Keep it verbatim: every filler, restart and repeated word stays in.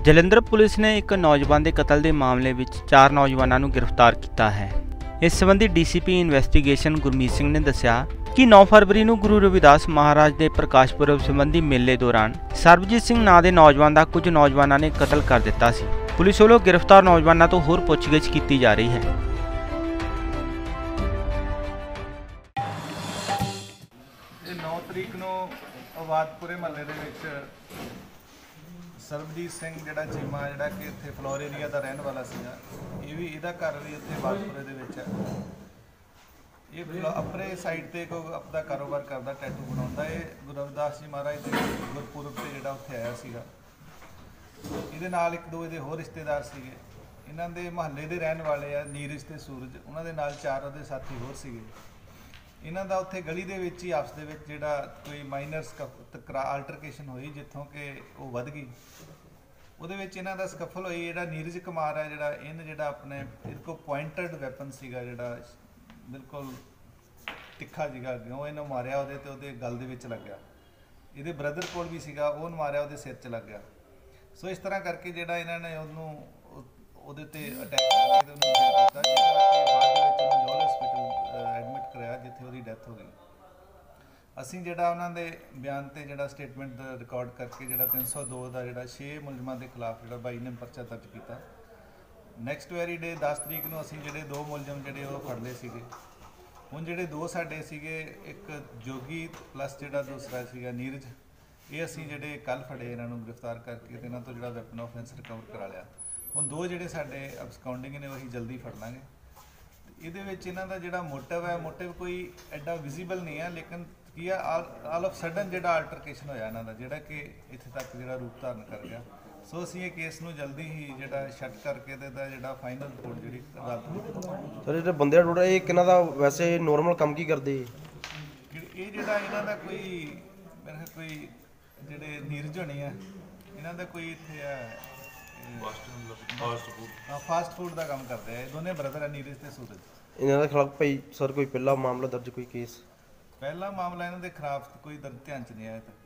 Jalandhar police ਨੇ ਇੱਕ ਨੌਜਵਾਨ ਦੇ ਕਤਲ ਦੇ ਮਾਮਲੇ ਵਿੱਚ ਚਾਰ ਨੌਜਵਾਨਾਂ ਨੂੰ ਗ੍ਰਿਫਤਾਰ ਕੀਤਾ ਹੈ। ਇਸ ਸੰਬੰਧੀ ਡੀਸੀਪੀ ਇਨਵੈਸਟੀਗੇਸ਼ਨ ਗੁਰਮੀਤ ਸਿੰਘ ਨੇ ਦੱਸਿਆ ਕਿ ਨੌਂ ਫਰਵਰੀ ਨੂੰ ਗੁਰੂ ਰਵਿਦਾਸ ਮਹਾਰਾਜ ਦੇ ਪ੍ਰਕਾਸ਼ ਪੁਰਬ ਸੰਬੰਧੀ ਮੇਲੇ ਦੌਰਾਨ ਸਰਬਜੀਤ ਸਿੰਘ ਨਾਂ ਦੇ ਨੌਜਵਾਨ ਦਾ ਕੁਝ ਨੌਜਵਾਨਾਂ ਨੇ ਕਤਲ ਕਰ ਦਿੱਤਾ ਸੀ। ਪੁਲਿਸ ਵੱਲੋਂ ਗ੍ਰਿਫਤਾਰ ਨੌਜਵਾਨਾਂ ਤੋਂ ਹੋਰ ਪੁੱਛਗਿੱਛ ਕੀਤੀ ਜਾ ਰਹੀ ਹੈ। ਨੌ ਤਰੀਕ ਨੂੰ ਆਬਾਦਪੁਰੇ ਮਹੱਲੇ ਦੇ ਵਿੱਚ ਸਰਬਜੀਤ ਸਿੰਘ ਜਿਹੜਾ ਚੀਮਾ ਜਿਹੜਾ ਕਿ ਇੱਥੇ ਫਲੋਰ ਏਰੀਆ ਦਾ ਰਹਿਣ ਵਾਲਾ ਸੀਗਾ, ਇਹ ਵੀ ਇਹਦਾ ਘਰ ਵੀ ਇੱਥੇ ਆਬਾਦਪੁਰੇ ਦੇ ਵਿੱਚ ਹੈ। ਇਹ ਆਪਣੇ ਸਾਈਡ ਤੇ ਕੋਈ ਆਪਣਾ ਕਾਰੋਬਾਰ ਕਰਦਾ, ਟੈਟੂ ਬਣਾਉਂਦਾ। ਇਹ ਗੁਰੂ ਰਵਿਦਾਸ ਜੀ ਮਹਾਰਾਜ ਦੇ ਗੁਰਪੁਰਬ ਤੇ ਜਿਹੜਾ ਉੱਥੇ ਆਇਆ ਸੀਗਾ। ਇਹਦੇ ਨਾਲ ਇੱਕ ਦੋ ਇਹਦੇ ਹੋਰ ਰਿਸ਼ਤੇਦਾਰ ਸੀਗੇ, ਇਹਨਾਂ ਦੇ ਮਹੱਲੇ ਦੇ ਰਹਿਣ ਵਾਲੇ ਆ, ਨੀਰਜ ਤੇ ਸੂਰਜ। ਉਹਨਾਂ ਦੇ ਨਾਲ ਚਾਰ ਉਹਦੇ ਸਾਥੀ ਹੋਰ ਸੀਗੇ। ਇਹਨਾਂ ਦਾ ਉੱਥੇ ਗਲੀ ਦੇ ਵਿੱਚ ਹੀ ਆਪਸ ਦੇ ਵਿੱਚ ਜਿਹੜਾ ਕੋਈ ਮਾਈਨਰ ਸਕਰਾ ਆਲਟਰਕੇਸ਼ਨ ਹੋਈ, ਜਿੱਥੋਂ ਕਿ ਉਹ ਵੱਧ ਗਈ। ਉਹਦੇ ਵਿੱਚ ਇਹਨਾਂ ਦਾ ਸਕਫਲ ਹੋਈ। ਜਿਹੜਾ ਨੀਰਜ ਕੁਮਾਰ ਹੈ, ਜਿਹੜਾ ਇਹਨੇ ਜਿਹੜਾ ਆਪਣੇ ਇਹਦੇ ਕੋਲ ਪੁਆਇੰਟਡ ਵੈਪਨ ਸੀਗਾ, ਜਿਹੜਾ ਬਿਲਕੁਲ ਤਿੱਖਾ ਸੀਗਾ, ਉਹ ਇਹਨੂੰ ਮਾਰਿਆ, ਉਹਦੇ ਤੇ ਉਹਦੇ ਗਲ ਦੇ ਵਿੱਚ ਲੱਗਿਆ। ਇਹਦੇ ਬ੍ਰਦਰ ਕੋਲ ਵੀ ਸੀਗਾ, ਉਹਨੂੰ ਮਾਰਿਆ, ਉਹਦੇ ਸਿਰ 'ਚ ਲੱਗ ਗਿਆ। ਸੋ ਇਸ ਤਰ੍ਹਾਂ ਕਰਕੇ ਜਿਹੜਾ ਇਹਨਾਂ ਨੇ ਉਹਨੂੰ ਉਹਦੇ ਤੇ ਅਟੈਕ ਕਰਕੇ ਉਹਨੂੰ ਦਿੱਤਾ, ਜਿਹੜਾ ਕਿ ਬਾਅਦ ਦੇ ਵਿੱਚ ਉਹਨੂੰ ਜੋਲ ਹਸਪੀਟਲ ਐਡਮਿਟ ਕਰਾਇਆ, ਜਿੱਥੇ ਉਹਦੀ ਡੈਥ ਹੋ ਗਈ। ਅਸੀਂ ਜਿਹੜਾ ਉਹਨਾਂ ਦੇ ਬਿਆਨ ਤੇ ਜਿਹੜਾ ਸਟੇਟਮੈਂਟ ਦਾ ਰਿਕਾਰਡ ਕਰਕੇ ਜਿਹੜਾ ਤਿੰਨ ਸੌ ਦੋ ਦਾ ਜਿਹੜਾ ਛੇ ਮੁਲਜ਼ਮਾਂ ਦੇ ਖਿਲਾਫ ਜਿਹੜਾ ਬਾਈ ਨੇ ਪਰਚਾ ਦਰਜ ਕੀਤਾ। ਨੈਕਸਟ ਵੈਰੀ ਡੇ ਦਸ ਤਰੀਕ ਨੂੰ ਅਸੀਂ ਜਿਹੜੇ ਦੋ ਮੁਲਜ਼ਮ ਜਿਹੜੇ ਉਹ ਫੜ ਲਏ ਸੀਗੇ। ਹੁਣ ਜਿਹੜੇ ਦੋ ਸਾਡੇ ਸੀਗੇ, ਇੱਕ ਜੋਗੀ ਪਲੱਸ ਜਿਹੜਾ ਦੂਸਰਾ ਸੀਗਾ ਨੀਰਜ, ਇਹ ਅਸੀਂ ਜਿਹੜੇ ਕੱਲ੍ਹ ਫੜੇ ਇਹਨਾਂ ਨੂੰ ਗ੍ਰਿਫਤਾਰ ਕਰਕੇ ਤੇ ਇਹਨਾਂ ਤੋਂ ਜਿਹੜਾ ਵੈਪਨ ਆਫੈਂਸ ਰਿਕਵਰ ਕਰਾ ਲਿਆ। ਹੁਣ ਦੋ ਜਿਹੜੇ ਸਾਡੇ ਅਬਸਕਾਉਂਡਿੰਗ ਨੇ ਉਹੀ ਜਲਦੀ ਫੜ ਲਾਂਗੇ। ਇਹਦੇ ਵਿੱਚ ਇਹਨਾਂ ਦਾ ਜਿਹੜਾ ਮੋਟਿਵ ਹੈ, ਮੋਟਿਵ ਕੋਈ ਐਡਾ ਵਿਜ਼ੀਬਲ ਨਹੀਂ ਹੈ, ਲੇਕਿਨ ਕੀ ਆ ਆਲ ਆਫ ਸਡਨ ਜਿਹੜਾ ਆਲਟਰਕੇਸ਼ਨ ਹੋਇਆ ਇਹਨਾਂ ਦਾ, ਜਿਹੜਾ ਕਿ ਇੱਥੇ ਤੱਕ ਜਿਹੜਾ ਰੂਪ ਧਾਰਨ ਕਰ ਗਿਆ। ਸੋ ਅਸੀਂ ਇਹ ਕੇਸ ਨੂੰ ਜਲਦੀ ਹੀ ਜਿਹੜਾ ਸ਼ਟ ਕਰਕੇ ਤੇ ਦਾ ਜਿਹੜਾ ਫਾਈਨਲ ਰਿਪੋਰਟ ਜਿਹੜੀ ਅਦਾਲਤ ਨੂੰ। ਸਰ ਜਿਹੜੇ ਬੰਦੇ ਦਾ ਟੋਟਲ ਇਹ ਕਿਹਨਾਂ ਦਾ ਵੈਸੇ ਨੋਰਮਲ ਕੰਮ ਕੀ ਕਰਦੇ? ਇਹ ਜਿਹੜਾ ਇਹਨਾਂ ਦਾ ਕੋਈ ਮੇਰੇ ਖਿਆਲ ਕੋਈ ਜਿਹੜੇ ਨੀਰਜ ਹੋਣੀ ਆ, ਇਹਨਾਂ ਦਾ ਕੋਈ ਇੱਥੇ ਹੈ ਫਾਸਟ ਫੂਡ ਫਾਸਟ ਫੂਡ ਦਾ ਕੰਮ ਕਰਦੇ ਆ। ਇਹ ਦੋਨੇ ਬ੍ਰਦਰ ਆ, ਨੀਰਜ ਤੇ ਸੂਰਜ। ਇਹਨਾਂ ਦੇ ਖਿਲਾਫ ਭਾਈ ਸਰ ਕੋਈ ਪਹਿਲਾ ਮਾਮਲਾ ਦਰਜ, ਕੋਈ ਕੇਸ? ਪਹਿਲਾ ਮਾਮਲਾ ਇਹਨਾਂ ਦੇ ਖਿਲਾਫ ਕੋਈ ਦਰਜ ਧਿਆਨ 'ਚ ਨਹੀਂ ਆਇਆ।